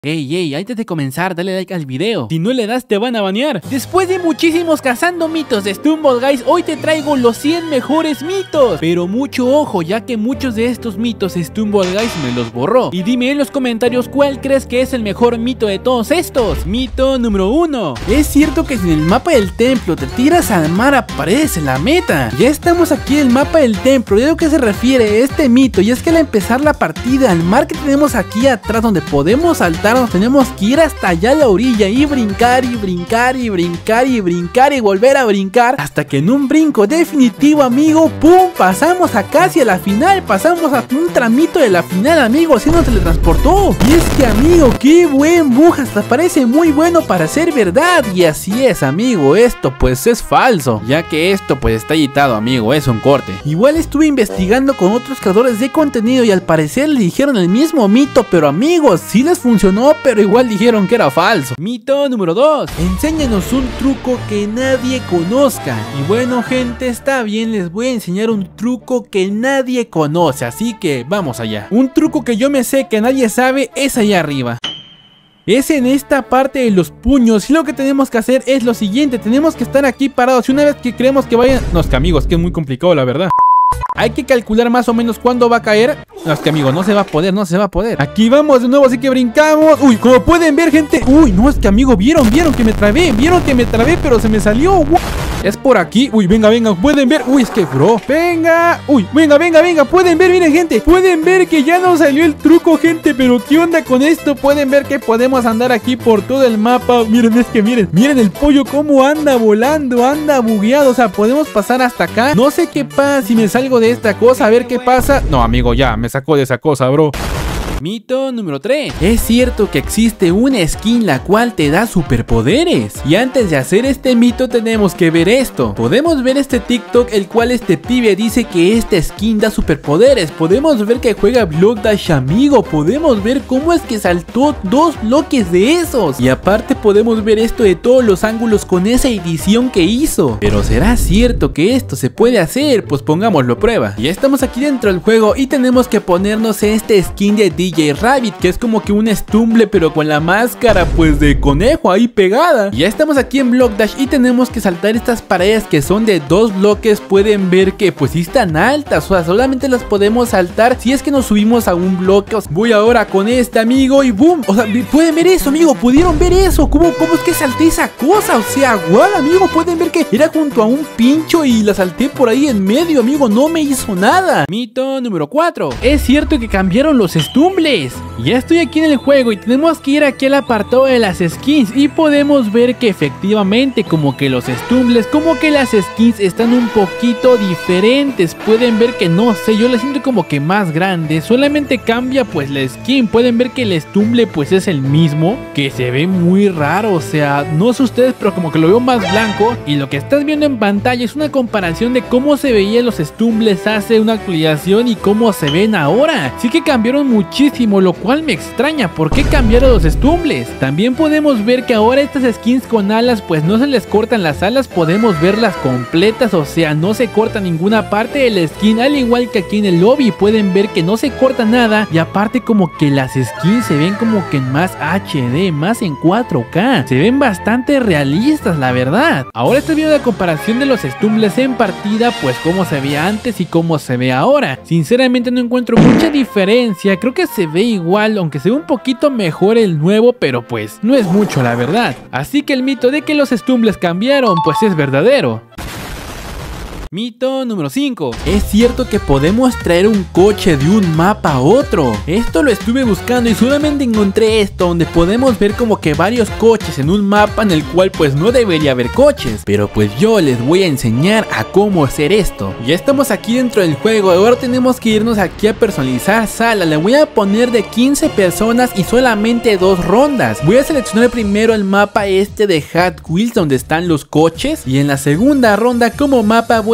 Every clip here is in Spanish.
Ey, antes de comenzar, dale like al video. Si no le das, te van a banear. Después de muchísimos cazando mitos de Stumble Guys, hoy te traigo los 100 mejores mitos. Pero mucho ojo, ya que muchos de estos mitos Stumble Guys me los borró. Y dime en los comentarios cuál crees que es el mejor mito de todos estos. Mito número 1. Es cierto que si en el mapa del templo te tiras al mar, aparece en la meta. Ya estamos aquí en el mapa del templo. ¿Y a lo que se refiere este mito? Y es que al empezar la partida, al mar que tenemos aquí atrás, donde podemos saltar, nos tenemos que ir hasta allá a la orilla y brincar y brincar y brincar y brincar y volver a brincar, hasta que en un brinco definitivo, amigo, ¡pum!, pasamos a casi a la final, pasamos a un tramito de la final, amigo, así nos teletransportó. Y es que, amigo, qué buen bug, hasta parece muy bueno para ser verdad. Y así es, amigo, esto pues es falso, ya que esto pues está editado, amigo, es un corte. Igual estuve investigando con otros creadores de contenido y al parecer le dijeron el mismo mito, pero amigos, sí les funcionó, pero igual dijeron que era falso. Mito número 2. Enséñanos un truco que nadie conozca. Y bueno, gente, está bien, les voy a enseñar un truco que nadie conoce, así que vamos allá. Un truco que yo me sé que nadie sabe es allá arriba. Es en esta parte de los puños. Y lo que tenemos que hacer es lo siguiente: tenemos que estar aquí parados y una vez que creemos que vayan... No, es que amigos, que es muy complicado la verdad. Hay que calcular más o menos cuándo va a caer. No, es que amigo, no se va a poder, no se va a poder. Aquí vamos de nuevo, así que brincamos. Uy, como pueden ver, gente. Uy, no, es que amigo, vieron que me trabé. Vieron que me trabé, pero se me salió. Es por aquí. Uy, venga, pueden ver. Uy, es que bro, venga. Uy, venga, pueden ver, miren, gente. Pueden ver que ya nos salió el truco, gente. Pero ¿qué onda con esto? Pueden ver que podemos andar aquí por todo el mapa. Miren, es que miren el pollo cómo anda volando, anda bugueado. O sea, podemos pasar hasta acá. No sé qué pasa si me salgo de esta cosa, a ver qué pasa. No, amigo, ya me sacó de esa cosa, bro. Mito número 3. Es cierto que existe una skin la cual te da superpoderes. Y antes de hacer este mito tenemos que ver esto. Podemos ver este TikTok, el cual este pibe dice que esta skin da superpoderes. Podemos ver que juega Block Dash, amigo. Podemos ver cómo es que saltó 2 bloques de esos. Y aparte podemos ver esto de todos los ángulos con esa edición que hizo. Pero ¿será cierto que esto se puede hacer? Pues pongámoslo a prueba. Ya estamos aquí dentro del juego y tenemos que ponernos este skin de DJ Rabbit, que es como que un Stumble pero con la máscara pues de conejo ahí pegada. Ya estamos aquí en Block Dash y tenemos que saltar estas paredes que son de 2 bloques. Pueden ver que pues sí están altas, o sea, solamente las podemos saltar si es que nos subimos a un bloque. O sea, voy ahora con este, amigo, y boom. O sea, pueden ver eso, amigo, pudieron ver eso. ¿Cómo es que salté esa cosa? O sea, igual, amigo, pueden ver que era junto a un pincho y la salté por ahí en medio, amigo, no me hizo nada. Mito número 4. Es cierto que cambiaron los Stumbles. Ya estoy aquí en el juego y tenemos que ir aquí al apartado de las skins y podemos ver que efectivamente como que los Stumbles, como que las skins están un poquito diferentes. Pueden ver que no sé, yo la siento como que más grande, solamente cambia pues la skin. Pueden ver que el Stumble pues es el mismo, que se ve muy raro, o sea, no sé ustedes, pero como que lo veo más blanco. Y lo que estás viendo en pantalla es una comparación de cómo se veían los Stumbles hace una actualización y cómo se ven ahora. Sí que cambiaron muchísimo, lo cual me extraña. ¿Por qué cambiaron los Stumbles? También podemos ver que ahora estas skins con alas pues no se les cortan las alas, podemos verlas completas, o sea, no se corta ninguna parte de la skin, al igual que aquí en el lobby pueden ver que no se corta nada. Y aparte como que las skins se ven como que en más HD, más en 4K, se ven bastante realistas, la verdad. Ahora estoy viendo la comparación de los Stumbles en partida, pues cómo se veía antes y cómo se ve ahora. Sinceramente no encuentro mucha diferencia, creo que se ve igual, aunque se ve un poquito mejor el nuevo, pero pues no es mucho, la verdad. Así que el mito de que los Stumbles cambiaron pues es verdadero. Mito número 5. Es cierto que podemos traer un coche de un mapa a otro. Esto lo estuve buscando y solamente encontré esto, donde podemos ver como que varios coches en un mapa en el cual pues no debería haber coches. Pero pues yo les voy a enseñar a cómo hacer esto. Ya estamos aquí dentro del juego, ahora tenemos que irnos aquí a personalizar sala. Le voy a poner de 15 personas y solamente 2 rondas. Voy a seleccionar primero el mapa este de Hot Wheels donde están los coches, y en la segunda ronda como mapa voy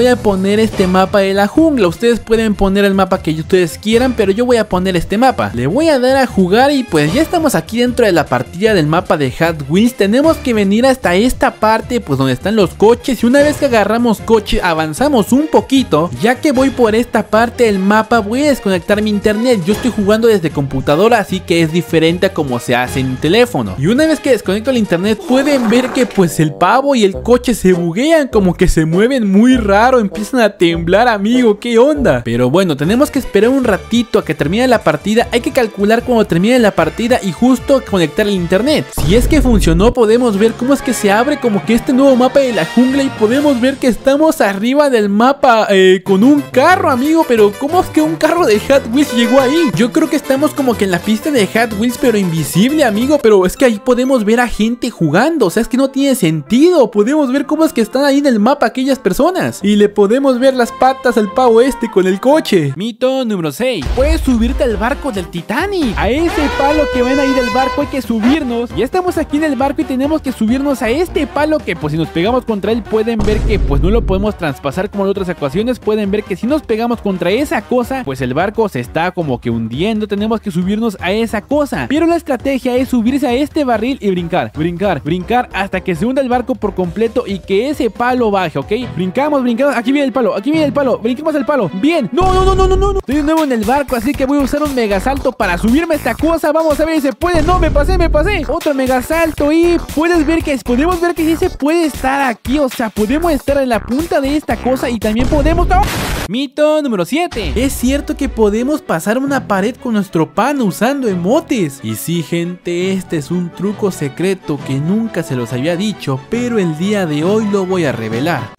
voy a poner este mapa de la jungla. Ustedes pueden poner el mapa que ustedes quieran, pero yo voy a poner este mapa. Le voy a dar a jugar y pues ya estamos aquí dentro de la partida del mapa de Hot Wheels. Tenemos que venir hasta esta parte, pues donde están los coches, y una vez que agarramos coche avanzamos un poquito. Ya que voy por esta parte del mapa voy a desconectar mi internet. Yo estoy jugando desde computadora, así que es diferente a como se hace en teléfono. Y una vez que desconecto el internet pueden ver que pues el pavo y el coche se buguean, como que se mueven muy raro, empiezan a temblar, amigo, ¿qué onda? Pero bueno, tenemos que esperar un ratito a que termine la partida. Hay que calcular cuando termine la partida y justo conectar el internet. Si es que funcionó, podemos ver cómo es que se abre como que este nuevo mapa de la jungla y podemos ver que estamos arriba del mapa con un carro, amigo. Pero ¿cómo es que un carro de Hot Wheels llegó ahí? Yo creo que estamos como que en la pista de Hot Wheels, pero invisible, amigo. Pero es que ahí podemos ver a gente jugando, o sea, es que no tiene sentido. Podemos ver cómo es que están ahí en el mapa aquellas personas y le podemos ver las patas al pavo este con el coche. Mito número 6. Puedes subirte al barco del Titanic. A ese palo que ven ahí del barco hay que subirnos. Ya estamos aquí en el barco y tenemos que subirnos a este palo que pues si nos pegamos contra él pueden ver que pues no lo podemos traspasar como en otras ocasiones. Pueden ver que si nos pegamos contra esa cosa pues el barco se está como que hundiendo. Tenemos que subirnos a esa cosa, pero la estrategia es subirse a este barril y brincar, brincar, brincar hasta que se hunda el barco por completo y que ese palo baje, ¿ok? Brincamos, brincamos, aquí viene el palo, aquí viene el palo, brinquemos el palo, bien, no, estoy de nuevo en el barco, así que voy a usar un mega salto para subirme a esta cosa. Vamos a ver si se puede. No, me pasé, otro mega salto y podemos ver que sí se puede estar aquí, o sea, podemos estar en la punta de esta cosa y también podemos... ¡Oh! Mito número 7. Es cierto que podemos pasar una pared con nuestro pan usando emotes. Y sí, gente, este es un truco secreto que nunca se los había dicho, pero el día de hoy lo voy a revelar.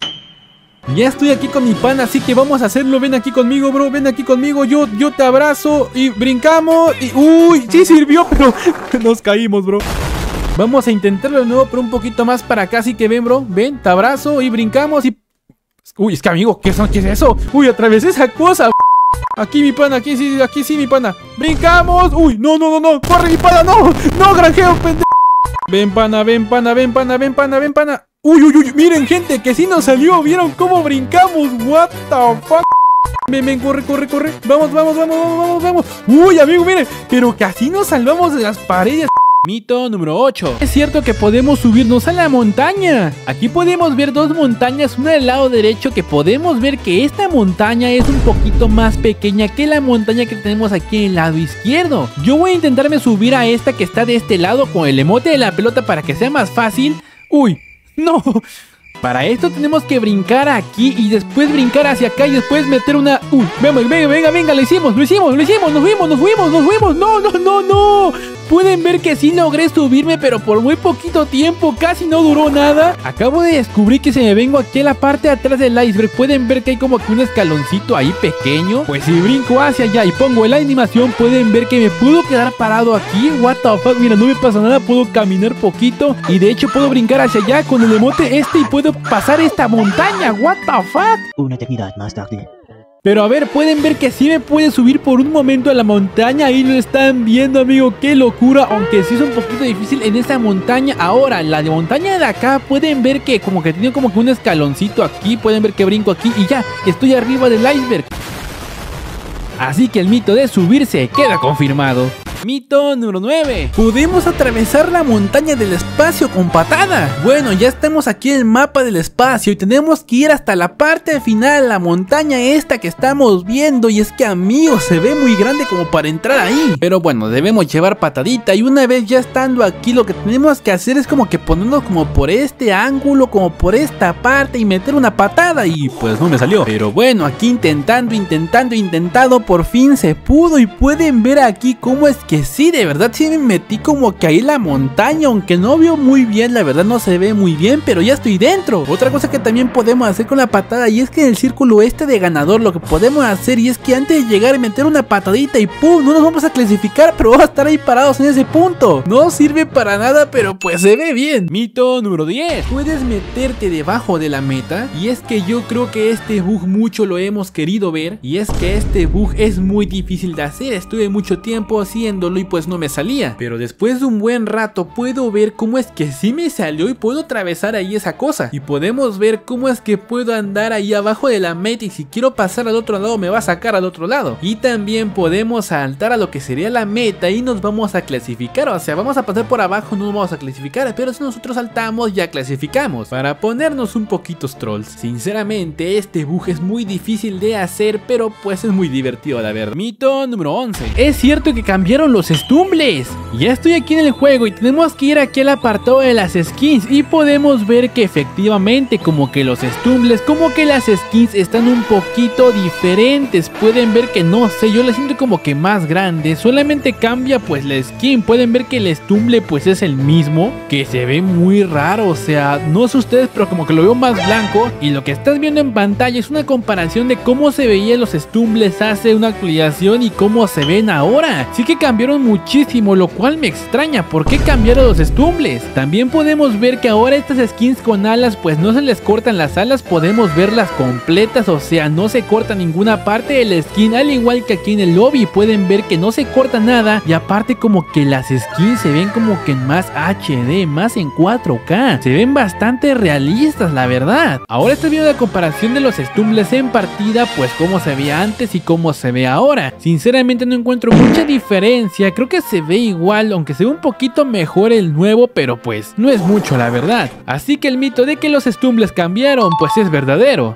Ya estoy aquí con mi pan, así que vamos a hacerlo. Ven aquí conmigo, bro, ven aquí conmigo. Yo te abrazo y brincamos y... ¡Uy! Sí sirvió, pero nos caímos, bro. Vamos a intentarlo de nuevo, pero un poquito más para acá. Así que ven, bro, ven, te abrazo y brincamos y... Uy, es que amigo, ¿qué es eso? Uy, atravesé esa cosa. Aquí mi pana, aquí sí mi pana. Brincamos. Uy, no, corre mi pana, no, granjeo, pendejo. Ven pana. Uy, miren gente, que sí nos salió. ¿Vieron cómo brincamos? What the fuck. Ven, corre. Vamos. Uy, amigo, miren, pero que así nos salvamos de las paredes. Mito número 8. Es cierto que podemos subirnos a la montaña. Aquí podemos ver dos montañas, una del lado derecho, que podemos ver que esta montaña es un poquito más pequeña que la montaña que tenemos aquí en el lado izquierdo. Yo voy a intentarme subir a esta que está de este lado con el emote de la pelota para que sea más fácil. Uy, no. Para esto tenemos que brincar aquí y después brincar hacia acá y después meter una... Uy, venga, lo hicimos, nos fuimos, no. Pueden ver que sí logré subirme, pero por muy poquito tiempo, casi no duró nada. Acabo de descubrir que si me vengo aquí a la parte de atrás del iceberg, pueden ver que hay como que un escaloncito ahí pequeño. Pues si brinco hacia allá y pongo la animación, pueden ver que me puedo quedar parado aquí. What the fuck, mira, no me pasa nada, puedo caminar poquito. Y de hecho puedo brincar hacia allá con el emote y puedo pasar esta montaña. What the fuck. Una eternidad más tarde. Pero a ver, pueden ver que sí me puede subir por un momento a la montaña. Ahí lo están viendo, amigo, qué locura. Aunque sí es un poquito difícil en esta montaña. Ahora, la de montaña de acá, pueden ver que como que tiene como que un escaloncito aquí. Pueden ver que brinco aquí y ya, estoy arriba del iceberg. Así que el mito de subirse queda confirmado. Mito número 9. Podemos atravesar la montaña del espacio con patada. Bueno, ya estamos aquí en el mapa del espacio y tenemos que ir hasta la parte final, la montaña esta que estamos viendo. Y es que, amigos, se ve muy grande como para entrar ahí. Pero bueno, debemos llevar patadita. Y una vez ya estando aquí, lo que tenemos que hacer es como que ponernos como por este ángulo, como por esta parte y meter una patada. Y pues no me salió. Pero bueno, aquí intentando, por fin se pudo. Y pueden ver aquí cómo es que sí, de verdad sí me metí como que ahí en la montaña, aunque no veo muy bien, la verdad no se ve muy bien, pero ya estoy dentro. Otra cosa que también podemos hacer con la patada, y es que en el círculo este de ganador lo que podemos hacer, y es que antes de llegar y meter una patadita y pum, no nos vamos a clasificar, pero vamos a estar ahí parados en ese punto. No sirve para nada, pero pues se ve bien. Mito número 10. Puedes meterte debajo de la meta, y es que yo creo que este bug mucho lo hemos querido ver, y es que este bug es muy difícil de hacer. Estuve mucho tiempo haciendo haciéndolo y pues no me salía. Pero después de un buen rato puedo ver cómo es que sí me salió y puedo atravesar ahí esa cosa. Y podemos ver cómo es que puedo andar ahí abajo de la meta y si quiero pasar al otro lado me va a sacar al otro lado. Y también podemos saltar a lo que sería la meta y nos vamos a clasificar. O sea, vamos a pasar por abajo, no nos vamos a clasificar, pero si nosotros saltamos ya clasificamos. Para ponernos un poquitos trolls. Sinceramente este bug es muy difícil de hacer, pero pues es muy divertido la verdad. Mito número 11. Es cierto que cambiaron los stumbles. Ya estoy aquí en el juego y tenemos que ir aquí al apartado de las skins y podemos ver que efectivamente como que los stumbles, como que las skins están un poquito diferentes. Pueden ver que no sé, yo las siento como que más grandes. Solamente cambia pues la skin. Pueden ver que el stumble pues es el mismo, que se ve muy raro. O sea, no sé ustedes, pero como que lo veo más blanco. Y lo que estás viendo en pantalla es una comparación de cómo se veían los stumbles hace una actualización y cómo se ven ahora. Sí que cambiaron muchísimo, lo cual me extraña. ¿Por qué cambiaron los stumbles? También podemos ver que ahora estas skins con alas pues no se les cortan las alas, podemos verlas completas. O sea, no se corta ninguna parte de la skin, al igual que aquí en el lobby pueden ver que no se corta nada. Y aparte como que las skins se ven como que en más HD, más en 4K, se ven bastante realistas la verdad. Ahora estoy viendo la comparación de los stumbles en partida, pues cómo se veía antes y cómo se ve ahora. Sinceramente no encuentro mucha diferencia, creo que se ve igual, aunque se ve un poquito mejor el nuevo, pero pues no es mucho la verdad. Así que el mito de que los stumbles cambiaron pues es verdadero.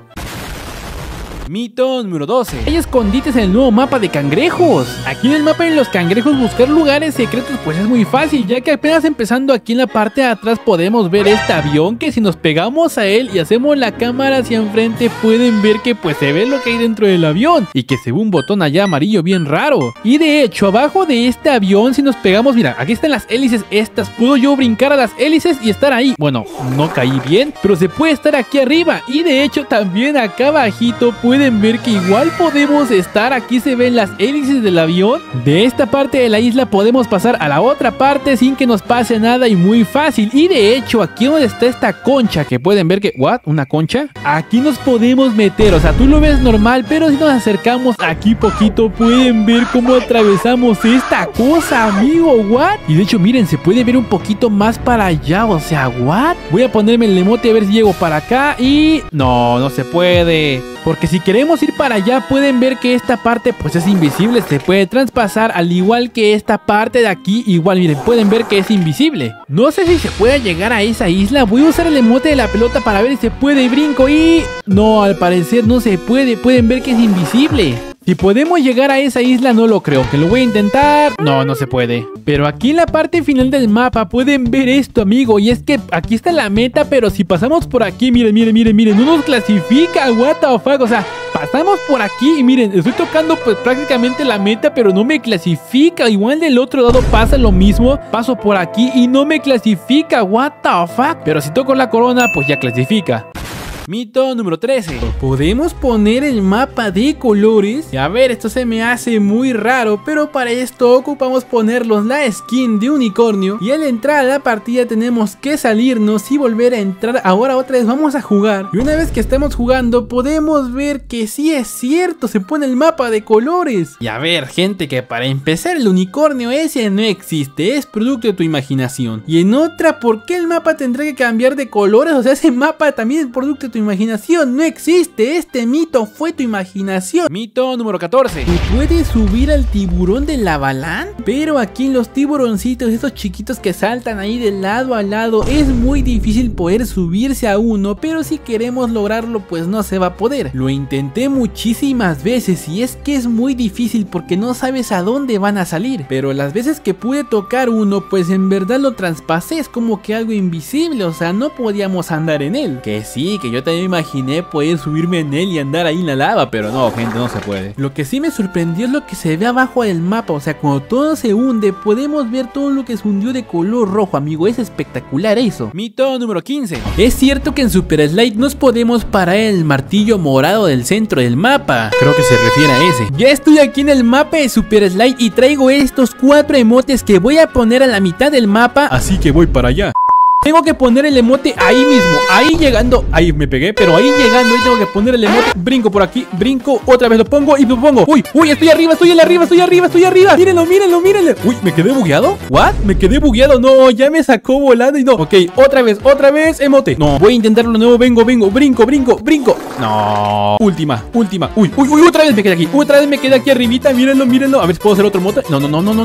Mito número 12. Hay escondites en el nuevo mapa de cangrejos. Aquí en el mapa de los cangrejos buscar lugares secretos pues es muy fácil, ya que apenas empezando aquí en la parte de atrás podemos ver este avión que si nos pegamos a él y hacemos la cámara hacia enfrente pueden ver que pues se ve lo que hay dentro del avión y que se ve un botón allá amarillo bien raro. Y de hecho abajo de este avión si nos pegamos, mira, aquí están las hélices estas, puedo yo brincar a las hélices y estar ahí. Bueno, no caí bien, pero se puede estar aquí arriba y de hecho también acá abajito pueden ver que igual podemos estar, aquí se ven las hélices del avión. De esta parte de la isla podemos pasar a la otra parte sin que nos pase nada y muy fácil. Y de hecho aquí donde está esta concha que pueden ver que, ¿what? ¿Una concha? Aquí nos podemos meter, o sea tú lo ves normal, pero si nos acercamos aquí poquito pueden ver cómo atravesamos esta cosa, amigo, ¿what? Y de hecho miren, se puede ver un poquito más para allá, o sea, ¿what? Voy a ponerme el emote a ver si llego para acá y... no se puede. Porque si queremos ir para allá pueden ver que esta parte pues es invisible, se puede traspasar al igual que esta parte de aquí, igual miren, pueden ver que es invisible. No sé si se puede llegar a esa isla, voy a usar el emote de la pelota para ver si se puede y brinco y... no, al parecer no se puede, pueden ver que es invisible. Si podemos llegar a esa isla no lo creo, que lo voy a intentar. No se puede. Pero aquí en la parte final del mapa pueden ver esto, amigo. Y es que aquí está la meta, pero si pasamos por aquí, miren, no nos clasifica. What the fuck, o sea, pasamos por aquí y miren, estoy tocando pues prácticamente la meta, pero no me clasifica. Igual del otro lado pasa lo mismo. Paso por aquí y no me clasifica. What the fuck. Pero si toco la corona, pues ya clasifica. Mito número 13. Podemos poner el mapa de colores. Y a ver, esto se me hace muy raro, pero para esto ocupamos ponerlos la skin de unicornio. Y al entrar a la partida tenemos que salirnos y volver a entrar. Ahora otra vez vamos a jugar. Y una vez que estemos jugando podemos ver que sí es cierto, se pone el mapa de colores. Y a ver, gente, que para empezar el unicornio ese no existe, es producto de tu imaginación. Y en otra, ¿por qué el mapa tendrá que cambiar de colores? O sea, ese mapa también es producto de tu imaginación, no existe, este mito fue tu imaginación. Mito número 14. ¿Tú puedes subir al tiburón de Lavaland? Pero aquí en los tiburoncitos, estos chiquitos que saltan ahí de lado a lado, es muy difícil poder subirse a uno, pero si queremos lograrlo pues no se va a poder. Lo intenté muchísimas veces y es que es muy difícil porque no sabes a dónde van a salir, pero las veces que pude tocar uno pues en verdad lo traspasé, es como que algo invisible, o sea no podíamos andar en él. Que sí, que yo también imaginé poder subirme en él y andar ahí en la lava, pero no, gente, no se puede. Lo que sí me sorprendió es lo que se ve abajo del mapa, o sea, cuando todo se hunde, podemos ver todo lo que se hundió de color rojo, amigo, es espectacular eso. Mito número 15. Es cierto que en Super Slide nos podemos parar en el martillo morado del centro del mapa. Creo que se refiere a ese. Ya estoy aquí en el mapa de Super Slide y traigo estos 4 emotes que voy a poner a la mitad del mapa, así que voy para allá. Tengo que poner el emote ahí mismo, ahí llegando. Ahí me pegué, pero ahí llegando, ahí tengo que poner el emote. Brinco por aquí, brinco, otra vez lo pongo y lo pongo. Uy, estoy arriba, estoy arriba, estoy arriba, estoy arriba. Mírenlo, mírenlo, mírenlo. Uy, ¿me quedé bugueado? ¿What? Me quedé bugueado, no, ya me sacó volando y no. Ok, otra vez, emote. No, voy a intentarlo de nuevo, brinco. No, última. Uy, otra vez me quedé aquí. Otra vez me quedé aquí arribita, mírenlo. A ver si puedo hacer otro emote. No.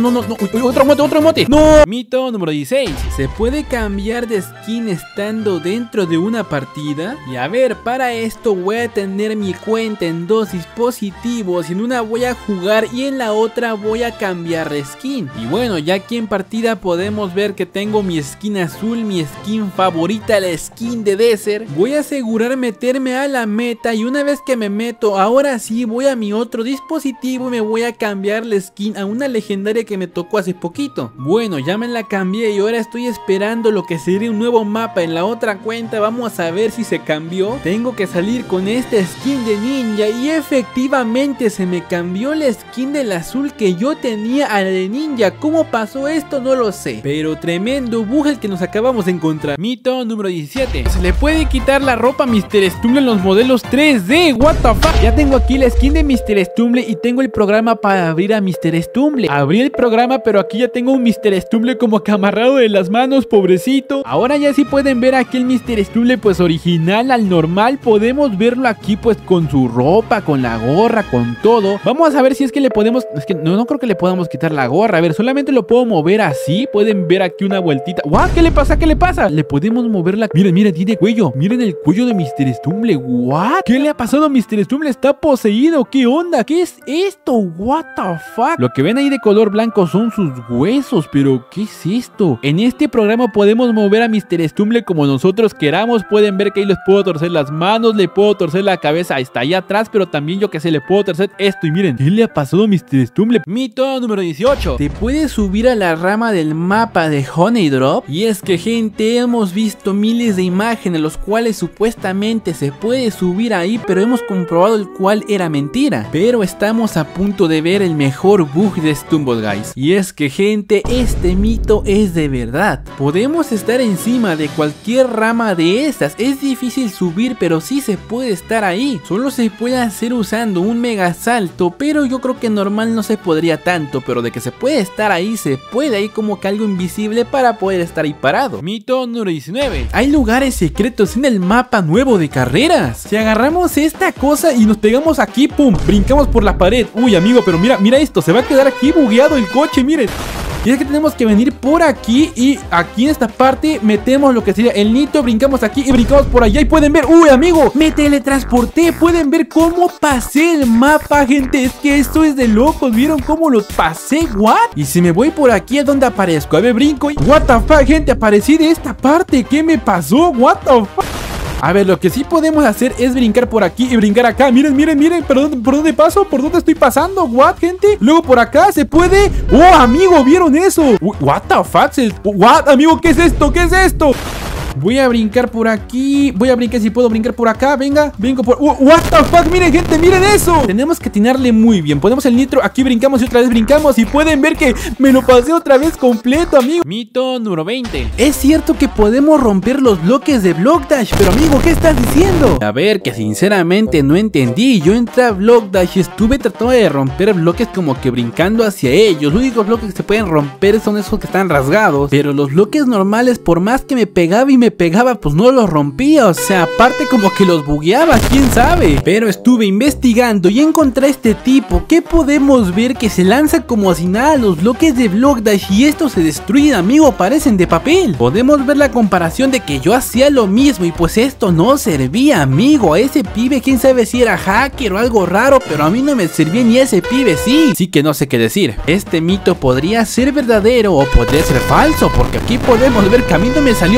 Uy, otro emote. No. Mito número 16. ¿Se puede cambiar de skin estando dentro de una partida? Y a ver, para esto voy a tener mi cuenta en dos dispositivos. En una voy a jugar y en la otra voy a cambiar de skin. Y bueno, ya aquí en partida podemos ver que tengo mi skin azul, mi skin favorita, la skin de Desert. Voy a asegurar meterme a la meta y una vez que me meto, ahora sí voy a mi otro dispositivo y me voy a cambiar la skin a una legendaria que me tocó hace poquito. Bueno, ya me la cambié y ahora estoy esperando lo que sería un nuevo mapa en la otra cuenta. Vamos a ver si se cambió. Tengo que salir con esta skin de ninja y efectivamente se me cambió la skin del azul que yo tenía a la de ninja. ¿Cómo pasó esto? No lo sé, pero tremendo bug el que nos acabamos de encontrar. Mito número 17. Se le puede quitar la ropa a Mr. Stumble en los modelos 3D. What the fuck. Ya tengo aquí la skin de Mr. Stumble y tengo el programa para abrir a Mr. Stumble. Abrí el programa, pero aquí ya tengo un Mr. Stumble como que amarrado de las manos, pobrecito. Ahora ya sí pueden ver aquí el Mr. Stumble pues original al normal. Podemos verlo aquí pues con su ropa, con la gorra, con todo. Vamos a ver si es que le podemos... Es que no creo que le podamos quitar la gorra. A ver, solamente lo puedo mover así. Pueden ver aquí una vueltita. ¡Guau! ¿Qué le pasa? ¿Qué le pasa? Le podemos mover la... Miren, tiene cuello. Miren el cuello de Mr. Stumble. ¿What? ¿Qué le ha pasado a Mr. Stumble? Está poseído. ¿Qué onda? ¿Qué es esto? What the fuck? Lo que ven ahí de color blanco son sus huesos. Pero ¿qué es esto? En este programa podemos mover a Mr. Stumble como nosotros queramos. Pueden ver que ahí les puedo torcer las manos, le puedo torcer la cabeza hasta allá atrás, pero también yo que sé, le puedo torcer esto. Y miren, ¿qué le ha pasado a Mr. Stumble? Mito número 18. ¿Te puedes subir a la rama del mapa de Honey Drop? Y es que, gente, hemos visto miles de imágenes los cuales supuestamente se puede subir ahí, pero hemos comprobado el cual era mentira. Pero estamos a punto de ver el mejor bug de Stumble Guys. Y es que, gente, este mito es de verdad. Podemos estar encima de cualquier rama de estas. Es difícil subir, pero sí se puede estar ahí. Solo se puede hacer usando un mega salto, pero yo creo que normal no se podría tanto. Pero de que se puede estar ahí, se puede. Hay como que algo invisible para poder estar ahí parado. Mito número 19. Hay lugares secretos en el mapa nuevo de carreras. Si agarramos esta cosa y nos pegamos aquí, pum, brincamos por la pared. Uy, amigo, pero mira esto, se va a quedar aquí bugueado el coche, miren. Y es que tenemos que venir por aquí y aquí en esta parte metemos lo que sería el nitro, brincamos aquí y brincamos por allá y pueden ver, uy, amigo, me teletransporté. Pueden ver cómo pasé el mapa, gente. Es que esto es de locos. ¿Vieron cómo lo pasé? ¿What? Y si me voy por aquí es donde aparezco. A ver, brinco y... What the fuck, gente, aparecí de esta parte. ¿Qué me pasó? What the fuck. A ver, lo que sí podemos hacer es brincar por aquí y brincar acá. Miren, ¿por dónde paso? ¿Por dónde estoy pasando? ¿What, gente? Luego por acá se puede... ¡Oh, amigo! ¿Vieron eso? ¿What the fuck? ¿What, amigo? ¿Qué es esto? ¿Qué es esto? Voy a brincar por aquí. Voy a brincar si puedo brincar por acá. Venga, brinco por... What the fuck, miren, gente, miren eso. Tenemos que atinarle muy bien. Ponemos el nitro, aquí brincamos y otra vez brincamos. Y pueden ver que me lo pasé otra vez completo, amigo. Mito número 20. Es cierto que podemos romper los bloques de Block Dash, pero amigo, ¿qué estás diciendo? A ver, que sinceramente no entendí. Yo entré a Block Dash y estuve tratando de romper bloques como que brincando hacia ellos. Los únicos bloques que se pueden romper son esos que están rasgados, pero los bloques normales, por más que me pegaba y me pegaba, pues no los rompía. O sea, aparte como que los bugueaba, quién sabe. Pero estuve investigando y encontré a este tipo que podemos ver que se lanza como si nada los bloques de Block Dash y estos se destruyen, amigo, parecen de papel. Podemos ver la comparación de que yo hacía lo mismo y pues esto no servía, amigo. A ese pibe quién sabe si era hacker o algo raro, pero a mí no me servía ni a ese pibe sí. Sí que no sé qué decir. Este mito podría ser verdadero o podría ser falso, porque aquí podemos ver que a mí no me salió, pero este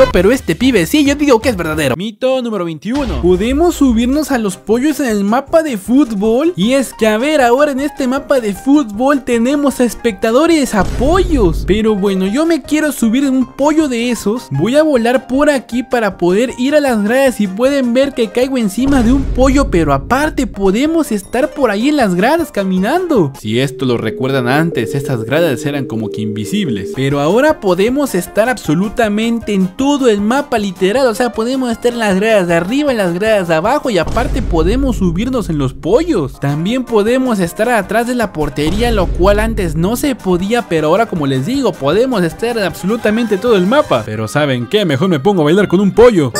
este pibe, sí, yo digo que es verdadero. Mito número 21. ¿Podemos subirnos a los pollos en el mapa de fútbol? Y es que a ver, ahora en este mapa de fútbol tenemos a espectadores, a pollos. Pero bueno, yo me quiero subir en un pollo de esos. Voy a volar por aquí para poder ir a las gradas y pueden ver que caigo encima de un pollo, pero aparte podemos estar por ahí en las gradas caminando. Si esto lo recuerdan antes, estas gradas eran como que invisibles, pero ahora podemos estar absolutamente en todo el mapa literal, o sea, podemos estar en las gradas de arriba, en las gradas de abajo y aparte podemos subirnos en los pollos. También podemos estar atrás de la portería, lo cual antes no se podía, pero ahora como les digo, podemos estar en absolutamente todo el mapa. Pero ¿saben qué? Mejor me pongo a bailar con un pollo.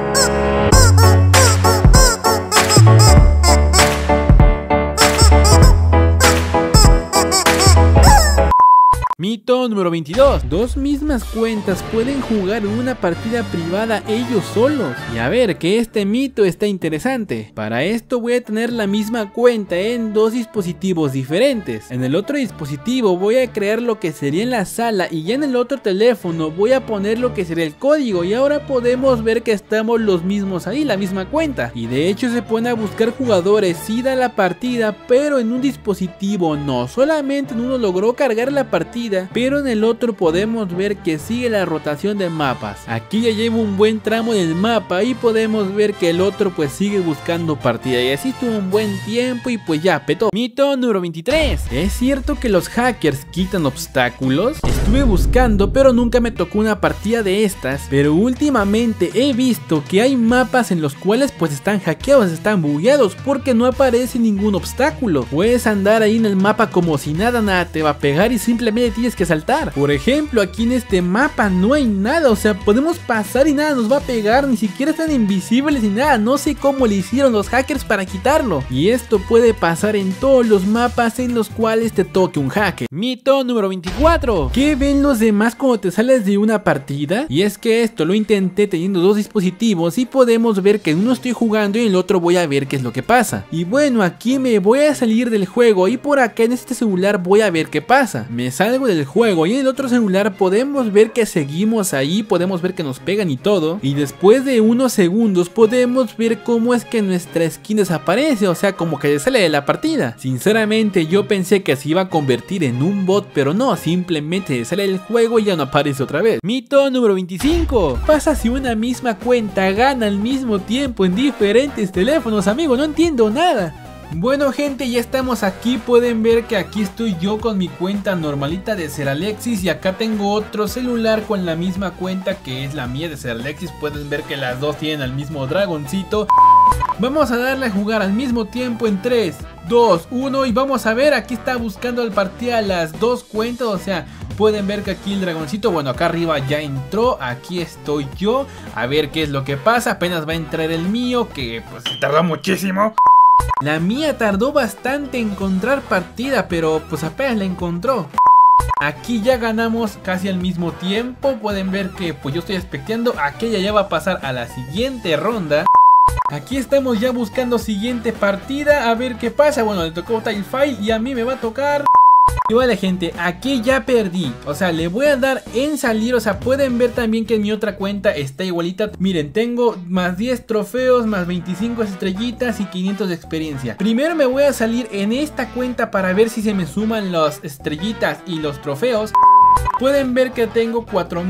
Mito número 22. Dos mismas cuentas pueden jugar una partida privada ellos solos. Y a ver, que este mito está interesante. Para esto voy a tener la misma cuenta en dos dispositivos diferentes. En el otro dispositivo voy a crear lo que sería en la sala y ya en el otro teléfono voy a poner lo que sería el código. Y ahora podemos ver que estamos los mismos ahí, la misma cuenta. Y de hecho se pone a buscar jugadores, sí da la partida, pero en un dispositivo no. Solamente en uno logró cargar la partida, pero en el otro podemos ver que sigue la rotación de mapas. Aquí ya llevo un buen tramo del mapa y podemos ver que el otro pues sigue buscando partida y así tuvo un buen tiempo y pues ya petó. Mito número 23. ¿Es cierto que los hackers quitan obstáculos? Estuve buscando pero nunca me tocó una partida de estas, pero últimamente he visto que hay mapas en los cuales pues están hackeados, están bugueados porque no aparece ningún obstáculo. Puedes andar ahí en el mapa como si nada te va a pegar y simplemente tienes que saltar. Por ejemplo, aquí en este mapa no hay nada, o sea, podemos pasar y nada nos va a pegar, ni siquiera están invisibles ni nada. No sé cómo le hicieron los hackers para quitarlo. Y esto puede pasar en todos los mapas en los cuales te toque un hacker. Mito número 24. ¿Qué ven los demás cuando te sales de una partida? Y es que esto lo intenté teniendo dos dispositivos y podemos ver que en uno estoy jugando y en el otro voy a ver qué es lo que pasa. Y bueno, aquí me voy a salir del juego y por acá en este celular voy a ver qué pasa. Me salgo del juego y en el otro celular podemos ver que seguimos ahí, podemos ver que nos pegan y todo, y después de unos segundos podemos ver cómo es que nuestra skin desaparece, o sea, como que sale de la partida. Sinceramente yo pensé que se iba a convertir en un bot, pero no, simplemente sale del juego y ya no aparece otra vez. Mito número 25. Pasa si una misma cuenta gana al mismo tiempo en diferentes teléfonos, amigo, no entiendo nada. Bueno gente, ya estamos aquí, pueden ver que aquí estoy yo con mi cuenta normalita de Seralexis y acá tengo otro celular con la misma cuenta que es la mía de Seralexis. Pueden ver que las dos tienen al mismo dragoncito. Vamos a darle a jugar al mismo tiempo en 3, 2, 1 y vamos a ver, aquí está buscando al partida las dos cuentas, o sea, pueden ver que aquí el dragoncito, bueno, acá arriba ya entró, aquí estoy yo, a ver qué es lo que pasa, apenas va a entrar el mío, que pues tardó muchísimo. La mía tardó bastante en encontrar partida, pero pues apenas la encontró. Aquí ya ganamos casi al mismo tiempo, pueden ver que pues yo estoy expectando, aquella ya va a pasar a la siguiente ronda. Aquí estamos ya buscando siguiente partida, a ver qué pasa. Bueno, le tocó Tilefile y a mí me va a tocar. Y vale gente, aquí ya perdí, o sea, le voy a dar en salir, o sea, pueden ver también que en mi otra cuenta está igualita. Miren, tengo más 10 trofeos, más 25 estrellitas y 500 de experiencia. Primero me voy a salir en esta cuenta para ver si se me suman las estrellitas y los trofeos. Pueden ver que tengo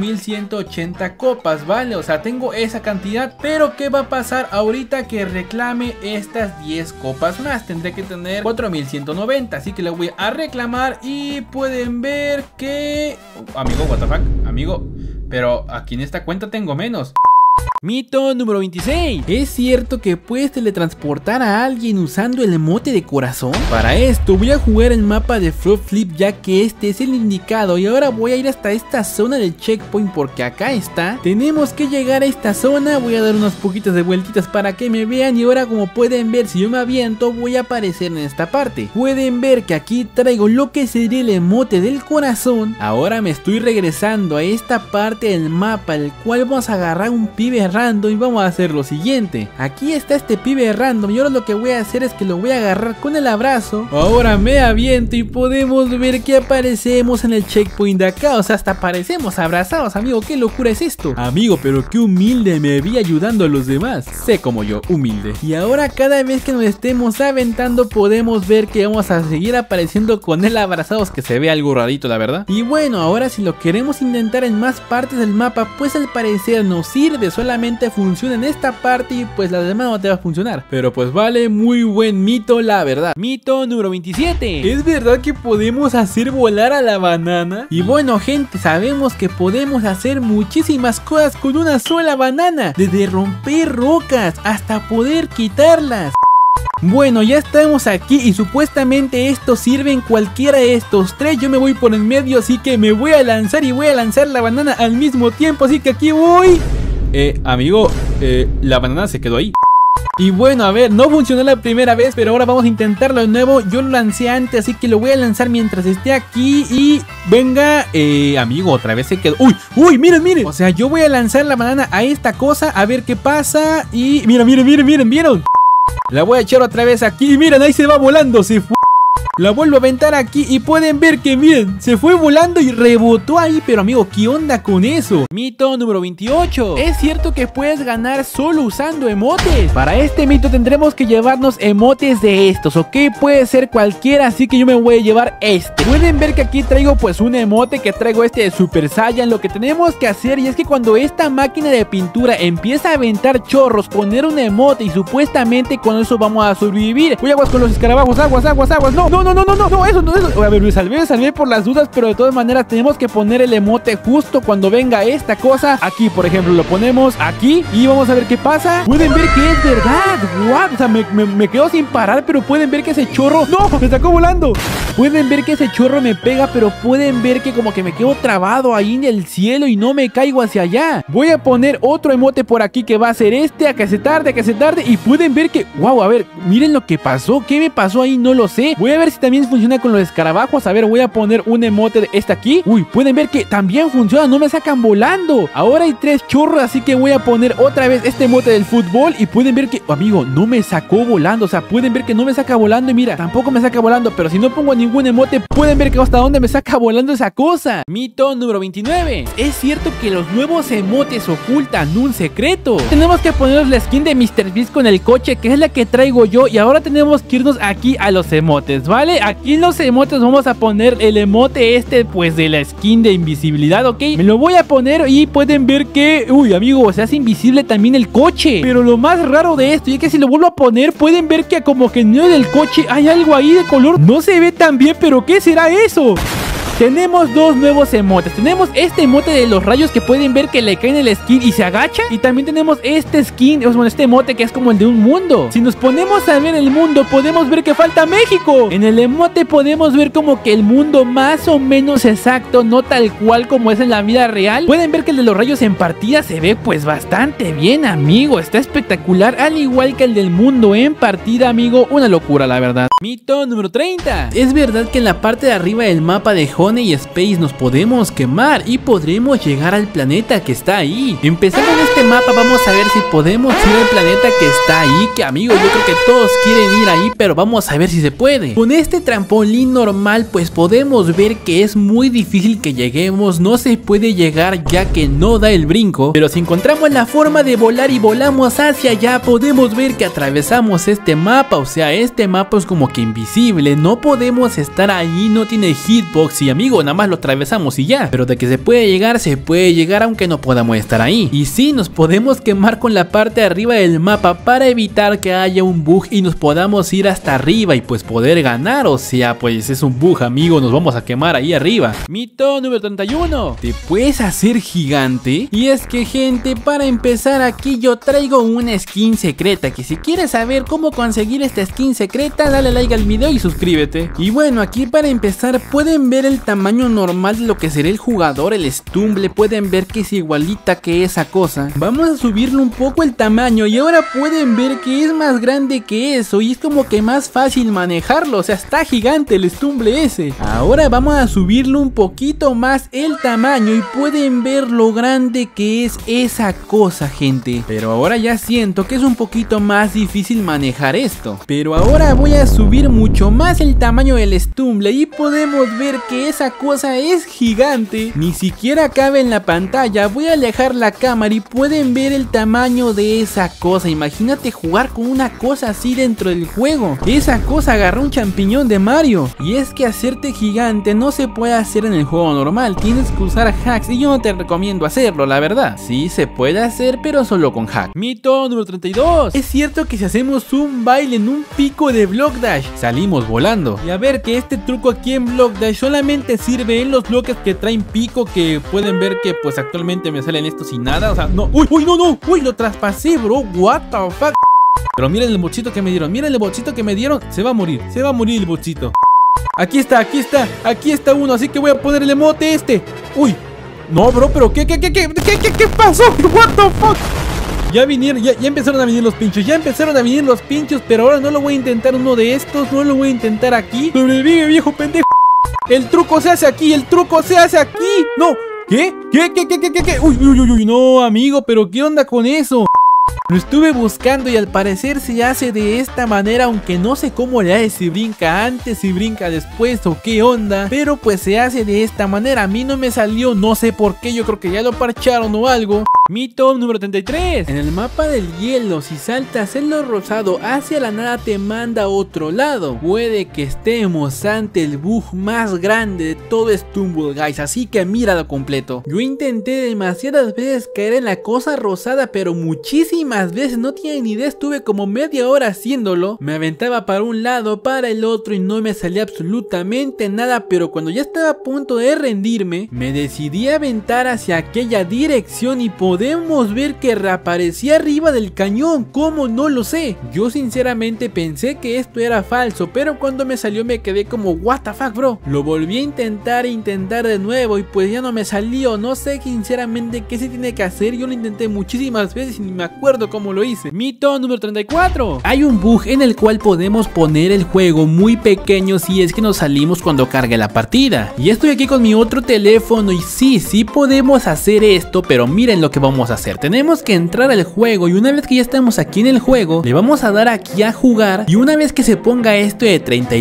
4180 copas, ¿vale? O sea, tengo esa cantidad. Pero ¿qué va a pasar ahorita que reclame estas 10 copas más? Tendré que tener 4190, así que le voy a reclamar. Y pueden ver que... amigo, what the fuck, amigo, pero aquí en esta cuenta tengo menos. Mito número 26. ¿Es cierto que puedes teletransportar a alguien usando el emote de corazón? Para esto voy a jugar el mapa de Frog Flip, ya que este es el indicado. Y ahora voy a ir hasta esta zona del checkpoint porque acá está. Tenemos que llegar a esta zona. Voy a dar unas poquitas de vueltitas para que me vean. Y ahora como pueden ver, si yo me aviento voy a aparecer en esta parte. Pueden ver que aquí traigo lo que sería el emote del corazón. Ahora me estoy regresando a esta parte del mapa, el cual vamos a agarrar un pibe pibe random y vamos a hacer lo siguiente. Aquí está este pibe random y ahora lo que voy a hacer es que lo voy a agarrar con el abrazo. Ahora me aviento y podemos ver que aparecemos en el checkpoint de acá. O sea, hasta aparecemos abrazados, amigo. ¿Qué locura es esto? Amigo, pero qué humilde me vi ayudando a los demás. Sé como yo, humilde. Y ahora cada vez que nos estemos aventando podemos ver que vamos a seguir apareciendo con él abrazados, que se ve algo rarito, la verdad. Y bueno, ahora si lo queremos intentar en más partes del mapa, pues al parecer no sirve, solamente funciona en esta parte y pues la demás no te va a funcionar. Pero pues vale, muy buen mito, la verdad. Mito número 27. ¿Es verdad que podemos hacer volar a la banana? Y bueno, gente, sabemos que podemos hacer muchísimas cosas con una sola banana, desde romper rocas hasta poder quitarlas. Bueno, ya estamos aquí y supuestamente esto sirve en cualquiera de estos tres. Yo me voy por en medio, así que me voy a lanzar y voy a lanzar la banana al mismo tiempo. Así que aquí voy. Amigo, la banana se quedó ahí. Y bueno, a ver, no funcionó la primera vez, pero ahora vamos a intentarlo de nuevo. Yo lo lancé antes, así que lo voy a lanzar mientras esté aquí. Y venga, amigo, otra vez se quedó. Uy, uy, miren, miren. O sea, yo voy a lanzar la banana a esta cosa, a ver qué pasa. Y miren, miren, miren, miren, ¿vieron? La voy a echar otra vez aquí y miren, ahí se va volando, se fue. La vuelvo a aventar aquí y pueden ver que miren, se fue volando y rebotó ahí. Pero amigo, ¿qué onda con eso? Mito número 28. ¿Es cierto que puedes ganar solo usando emotes? Para este mito tendremos que llevarnos emotes de estos, ¿ok? Puede ser cualquiera, así que yo me voy a llevar este. Pueden ver que aquí traigo pues un emote, que traigo este de Super Saiyan. Lo que tenemos que hacer y es que cuando esta máquina de pintura empieza a aventar chorros, poner un emote y supuestamente con eso vamos a sobrevivir. Voy aguas con los escarabajos, aguas, aguas, aguas. No, no, no, eso. A ver, me salvé por las dudas, pero de todas maneras tenemos que poner el emote justo cuando venga esta cosa. Aquí, por ejemplo, lo ponemos aquí y vamos a ver qué pasa. Pueden ver que es verdad. What? O sea, me quedo sin parar, pero pueden ver que ese chorro... ¡No! ¡Me sacó volando! Pueden ver que ese chorro me pega, pero pueden ver que como que me quedo trabado ahí en el cielo y no me caigo hacia allá. Voy a poner otro emote por aquí que va a ser este, a que se tarde. Y pueden ver que... ¡Wow! A ver, miren lo que pasó. ¿Qué me pasó ahí? No lo sé. Voy a ver si también funciona con los escarabajos. A ver, voy a poner un emote de este aquí. Uy, pueden ver que también funciona. No me sacan volando. Ahora hay 3 chorros, así que voy a poner otra vez este emote del fútbol. Y pueden ver que, amigo, no me sacó volando. O sea, pueden ver que no me saca volando. Y mira, tampoco me saca volando. Pero si no pongo ningún emote, pueden ver que hasta dónde me saca volando esa cosa. Mito número 29. ¿Es cierto que los nuevos emotes ocultan un secreto? Tenemos que ponernos la skin de MrBeast con el coche, que es la que traigo yo. Y ahora tenemos que irnos aquí a los emotes, ¿vale? Aquí en los emotes vamos a poner el emote este, pues de la skin de invisibilidad, ¿ok? Me lo voy a poner y pueden ver que... Uy, amigo, se hace invisible también el coche. Pero lo más raro de esto, y es que si lo vuelvo a poner, pueden ver que como que en medio del coche hay algo ahí de color. No se ve tan bien, pero ¿qué será eso? Tenemos 2 nuevos emotes. Tenemos este emote de los rayos que pueden ver que le cae en el skin y se agacha. Y también tenemos este skin, bueno, este emote que es como el de un mundo. Si nos ponemos a ver el mundo, podemos ver que falta México. En el emote podemos ver como que el mundo más o menos exacto, no tal cual como es en la vida real. Pueden ver que el de los rayos en partida se ve pues bastante bien, amigo. Está espectacular, al igual que el del mundo en partida, amigo. Una locura, la verdad. Mito número 30. ¿Es verdad que en la parte de arriba del mapa de Honey Space nos podemos quemar y podremos llegar al planeta que está ahí? Empezando en este mapa vamos a ver si podemos ir al planeta que está ahí, que amigos, yo creo que todos quieren ir ahí, pero vamos a ver si se puede. Con este trampolín normal pues podemos ver que es muy difícil que lleguemos, no se puede llegar ya que no da el brinco, pero si encontramos la forma de volar y volamos hacia allá, podemos ver que atravesamos este mapa. O sea, este mapa es como que invisible, no podemos estar ahí, no tiene hitbox y amigo, nada más lo atravesamos y ya. Pero de que se puede llegar aunque no podamos estar ahí. Y sí, nos podemos quemar con la parte de arriba del mapa para evitar que haya un bug y nos podamos ir hasta arriba y pues poder ganar. O sea, pues es un bug, amigo, nos vamos a quemar ahí arriba. Mito número 31. ¿Te puedes hacer gigante? Y es que, gente, para empezar aquí yo traigo una skin secreta, que si quieres saber cómo conseguir esta skin secreta, dale like al video y suscríbete. Y bueno, aquí para empezar pueden ver el tamaño normal de lo que sería el jugador, el Stumble. Pueden ver que es igualita que esa cosa. Vamos a subirle un poco el tamaño y ahora pueden ver que es más grande que eso y es como que más fácil manejarlo. O sea, está gigante el Stumble ese. Ahora vamos a subirle un poquito más el tamaño y pueden ver lo grande que es esa cosa, gente. Pero ahora ya siento que es un poquito más difícil manejar esto. Pero ahora voy a subir mucho más el tamaño del Stumble y podemos ver que esa cosa es gigante. Ni siquiera cabe en la pantalla. Voy a alejar la cámara y pueden ver el tamaño de esa cosa. Imagínate jugar con una cosa así dentro del juego. Esa cosa agarró un champiñón de Mario. Y es que hacerte gigante no se puede hacer en el juego normal. Tienes que usar hacks y yo no te recomiendo hacerlo, la verdad. Sí se puede hacer, pero solo con hack. Mito número 32. Es cierto que si hacemos un baile en un pico de Block Dash, salimos volando. Y a ver que este truco aquí en Block Dash solamente sirve en los bloques que traen pico, que pueden ver que pues actualmente me salen estos sin nada. O sea, no. Uy, uy, no, no. Uy, lo traspasé, bro. What the fuck. Pero miren el bochito que me dieron. Miren el bochito que me dieron. Se va a morir el bochito. Aquí está, aquí está. Aquí está uno. Así que voy a poner el emote este. Uy. No, bro, pero ¿qué pasó? What the fuck. Ya vinieron, ya empezaron a venir los pinchos. Ya empezaron a venir los pinchos. Pero ahora no lo voy a intentar uno de estos. No lo voy a intentar aquí. Sobrevive, viejo pendejo. El truco se hace aquí. El truco se hace aquí. No. ¿Qué? Uy, uy, uy, uy. No, amigo, pero ¿qué onda con eso? Lo estuve buscando y al parecer se hace de esta manera, aunque no sé cómo le hace, si brinca antes, si brinca después o qué onda, pero pues se hace de esta manera. A mí no me salió, no sé por qué, yo creo que ya lo parcharon o algo. Mito número 33. En el mapa del hielo, si saltas en lo rosado hacia la nada te manda a otro lado. Puede que estemos ante el bug más grande de todo Stumble Guys, así que míralo completo. Yo intenté demasiadas veces caer en la cosa rosada, pero muchísimas veces, no tienen ni idea, estuve como media hora haciéndolo. Me aventaba para un lado, para el otro y no me salía absolutamente nada, pero cuando ya estaba a punto de rendirme, me decidí a aventar hacia aquella dirección y podemos ver que reaparecía arriba del cañón. ¿Cómo? No lo sé. Yo sinceramente pensé que esto era falso, pero cuando me salió me quedé como what the fuck, bro. Lo volví a intentar de nuevo y pues ya no me salió. No sé sinceramente qué se tiene que hacer. Yo lo intenté muchísimas veces y ni me acuerdo cómo lo hice. Mito número 34. Hay un bug en el cual podemos poner el juego muy pequeño si es que nos salimos cuando cargue la partida. Y estoy aquí con mi otro teléfono y sí podemos hacer esto, pero miren lo que vamos a hacer. Tenemos que entrar al juego y una vez que ya estamos aquí en el juego, le vamos a dar aquí a jugar y una vez que se ponga esto de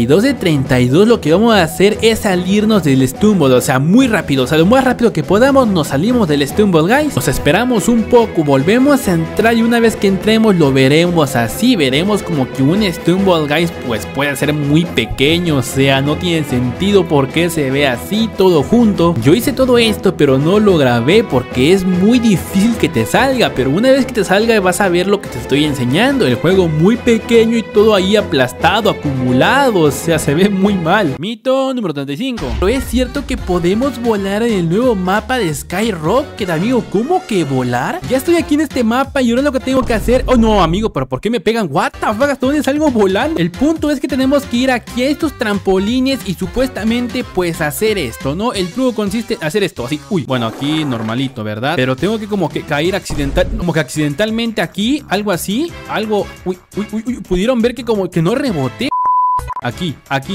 32 lo que vamos a hacer es salirnos del Stumble, o sea, muy rápido, o sea, lo más rápido que podamos nos salimos del Stumble, guys. Nos esperamos un poco, volvemos a entrar y una vez que entremos lo veremos así, veremos como que un Stumble, guys, pues puede ser muy pequeño, o sea, no tiene sentido porque se ve así todo junto. Yo hice todo esto pero no lo grabé porque es muy difícil que te salga, pero una vez que te salga vas a ver lo que te estoy enseñando, el juego muy pequeño y todo ahí aplastado, acumulado, o sea, se ve muy mal. Mito número 35. Pero es cierto que podemos volar en el nuevo mapa de Skyrocket, amigo. ¿Cómo que volar? Ya estoy aquí en este mapa y ahora lo que tengo que hacer... Oh no, amigo, pero ¿por qué me pegan? What the fuck, ¿hasta dónde salgo volando? El punto es que tenemos que ir aquí a estos trampolines y supuestamente pues hacer esto, ¿no? El truco consiste en hacer esto, así. Uy, bueno, aquí normalito, ¿verdad? Pero tengo que como que caer accidentalmente aquí, algo así, algo... Uy, pudieron ver que como que no reboté. Aquí.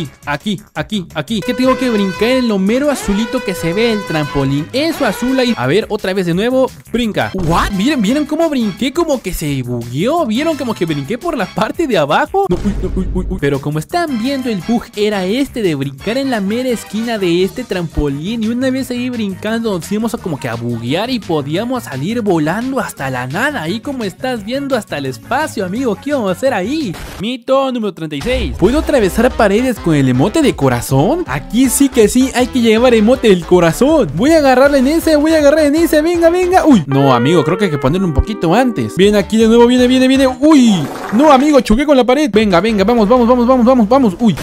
Que tengo que brincar en lo mero azulito que se ve el trampolín. Eso azul ahí. A ver, otra vez de nuevo. Brinca. What? ¿Vieron cómo brinqué? Como que se bugueó. ¿Vieron como que brinqué por la parte de abajo? No, uy. Pero como están viendo, el bug era este de brincar en la mera esquina de este trampolín. Y una vez ahí brincando nos íbamos a como que a buguear y podíamos salir volando hasta la nada. Ahí como estás viendo hasta el espacio, amigo. ¿Qué vamos a hacer ahí? Mito número 36. ¿Puedo atravesar paredes con el emote de corazón? Aquí sí que sí, hay que llevar emote del corazón. Voy a agarrarle en ese, venga. Uy, no, amigo, creo que hay que ponerlo un poquito antes. Viene aquí de nuevo, viene. Uy, no, amigo, choqué con la pared. Venga, vamos. Uy.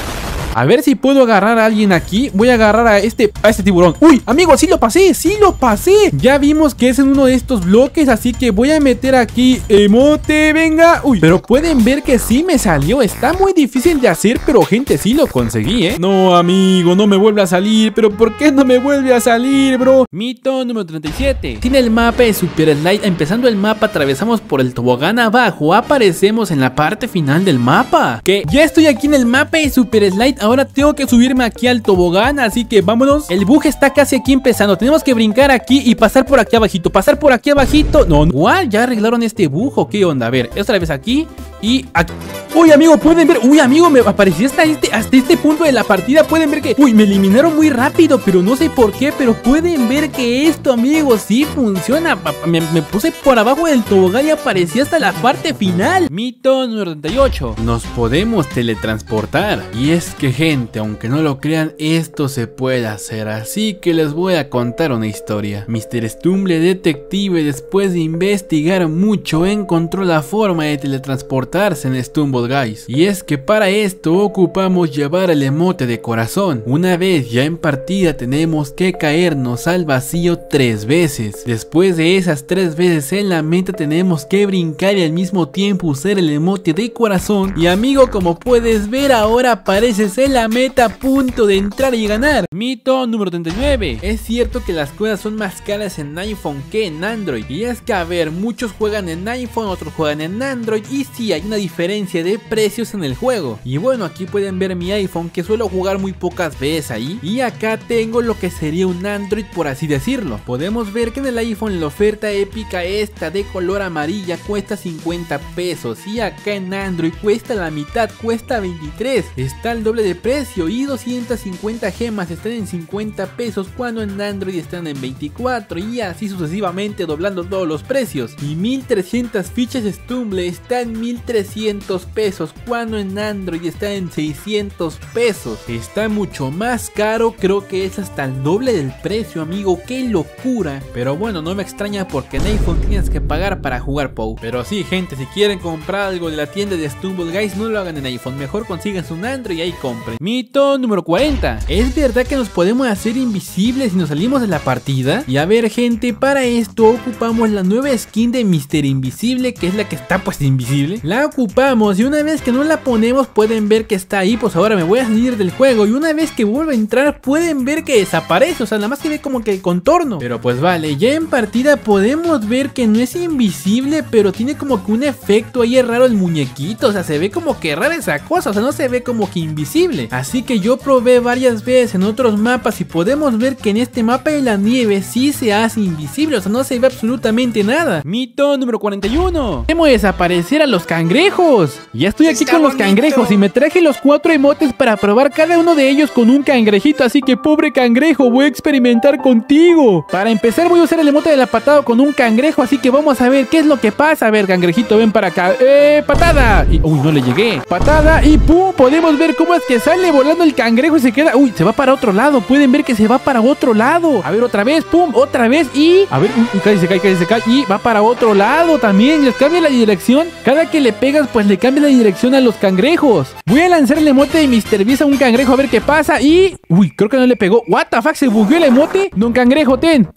A ver si puedo agarrar a alguien aquí. Voy a agarrar a este tiburón. Uy, amigos, sí lo pasé, sí lo pasé. Ya vimos que es en uno de estos bloques, así que voy a meter aquí emote, venga. Uy, pero pueden ver que sí me salió. Está muy difícil de hacer, pero gente, sí lo conseguí, ¿eh? No, amigo, no me vuelve a salir. ¿Pero por qué no me vuelve a salir, bro? Mito número 37. Sin el mapa de Super Slide, empezando el mapa, atravesamos por el tobogán abajo. Aparecemos en la parte final del mapa. Que ya estoy aquí en el mapa de Super Slide. Ahora tengo que subirme aquí al tobogán, así que vámonos. El bug está casi aquí empezando. Tenemos que brincar aquí y pasar por aquí abajito. Pasar por aquí abajito. No, igual ya arreglaron este bug. ¿O qué onda? A ver, otra vez aquí y aquí. Uy, amigo, pueden ver. Uy, amigo, me apareció hasta este punto de la partida. Pueden ver que, uy, me eliminaron muy rápido, pero no sé por qué. Pero pueden ver que esto, amigos, sí funciona. Me puse por abajo del tobogán y aparecí hasta la parte final. Mito número 38. Nos podemos teletransportar. Y es que, gente, aunque no lo crean, esto se puede hacer. Así que les voy a contar una historia. Mr. Stumble detective, después de investigar mucho, encontró la forma de teletransportarse en Stumble Guys. Y es que para esto ocupamos llevar el emote de corazón. Una vez ya en partida tenemos que caernos al vacío 3 veces. Después de esas 3 veces en la meta tenemos que brincar y al mismo tiempo usar el emote de corazón. Y amigo, como puedes ver, ahora apareces en la meta a punto de entrar y ganar. Mito número 39. Es cierto que las cosas son más caras en iPhone que en Android. Y es que, a ver, muchos juegan en iPhone, otros juegan en Android. Y sí, hay una diferencia de precios en el juego. Y bueno, aquí pueden ver mi iPhone, que suelo jugar muy pocas veces ahí. Y acá tengo lo que sería un Android, por así decirlo. Podemos ver que en el iPhone la oferta épica esta de color amarilla cuesta 50 pesos. Y acá en Android cuesta la mitad, cuesta 23. Está al doble de precio. Y 250 gemas están en 50 pesos cuando en Android están en 24. Y así sucesivamente, doblando todos los precios. Y 1300 fichas Stumble está en 1300 pesos cuando en Android está en 600 pesos. Está mucho más caro, creo que es hasta el doble del precio, amigo, qué locura. Pero bueno, no me extraña porque en iPhone tienes que pagar para jugar POW. Pero sí, gente, si quieren comprar algo de la tienda de Stumble Guys, no lo hagan en iPhone, mejor consigan un Android y ahí compren. Mito número 40. ¿Es verdad que nos podemos hacer invisibles si nos salimos de la partida? Y a ver, gente, para esto ocupamos la nueva skin de Mr. Invisible, que es la que está pues invisible. La ocupamos y una vez que no la ponemos pueden ver que está ahí. Pues ahora me voy a salir del juego y una vez que vuelva a entrar pueden ver que desaparece, o sea, nada más que ve como que el contorno. Pero pues vale, ya en partida podemos ver que no es invisible, pero tiene como que un efecto ahí raro el muñequito, o sea, se ve como que rara esa cosa, o sea, no se ve como que invisible. Así que yo probé varias veces en otros mapas y podemos ver que en este mapa de la nieve sí se hace invisible, o sea, no se ve absolutamente nada. Mito número 41. Podemos desaparecer a los cangrejos. Ya estoy aquí con los cangrejos y me traje los 4 emotes para probar cada uno de ellos con un cangrejito, así que pobre cangrejo, voy a experimentar contigo. Para empezar voy a usar el emote de la patada con un cangrejo, así que vamos a ver qué es lo que pasa. A ver, cangrejito, ven para acá. Patada. Y, uy, no le llegué. Patada y pum, podemos ver cómo es que sale volando el cangrejo y se queda. Uy, se va para otro lado. Pueden ver que se va para otro lado. A ver, otra vez, pum, otra vez y... A ver, casi se cae. Y va para otro lado también. Les cambia la dirección. Cada que le pegas, pues le cambia la dirección a los cangrejos. Voy a lanzar el emote de Mr. Beast a un cangrejo a ver qué pasa y... Uy, creo que no le pegó. What the fuck, se bugueó el emote. Don cangrejo, ten.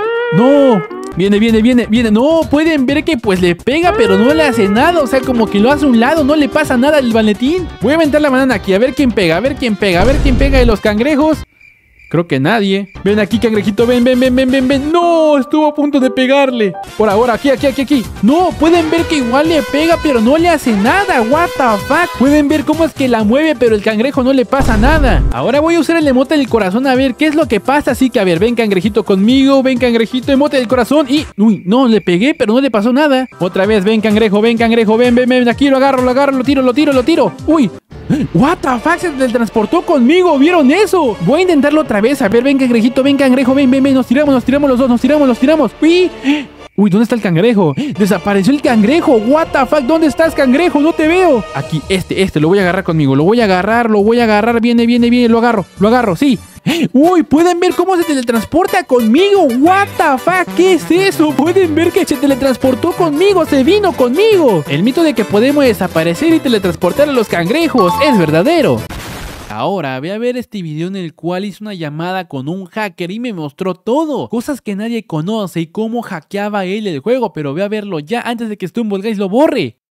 No. Viene. No, pueden ver que pues le pega, pero no le hace nada. O sea, como que lo hace a un lado, no le pasa nada al Valentín. Voy a aventar la banana aquí, a ver quién pega, a ver quién pega de los cangrejos. Creo que nadie. Ven aquí, cangrejito, ven. No, estuvo a punto de pegarle. Por ahora, aquí. No, pueden ver que igual le pega, pero no le hace nada. What the fuck. Pueden ver cómo es que la mueve, pero el cangrejo no le pasa nada. Ahora voy a usar el emote del corazón a ver qué es lo que pasa. Así que a ver, ven cangrejito conmigo. Ven cangrejito, emote del corazón. Y, uy, no, le pegué, pero no le pasó nada. Otra vez, ven cangrejo, ven. Aquí lo agarro, lo tiro. Uy. What the fuck, se teletransportó conmigo, ¿vieron eso? Voy a intentarlo otra vez, a ver, ven cangrejito, ven cangrejo, ven, nos tiramos los dos, nos tiramos. Uy, ¿dónde está el cangrejo? Desapareció el cangrejo, what the fuck, ¿dónde estás cangrejo? No te veo. Aquí, lo voy a agarrar conmigo, lo voy a agarrar, viene, lo agarro, sí. Uy, pueden ver cómo se teletransporta conmigo. What the fuck, ¿qué es eso? Pueden ver que se teletransportó conmigo, se vino conmigo. El mito de que podemos desaparecer y teletransportar a los cangrejos es verdadero. Ahora ve a ver este video en el cual hice una llamada con un hacker y me mostró todo, cosas que nadie conoce y cómo hackeaba él el juego, pero ve a verlo ya antes de que Stumble Guys lo borre.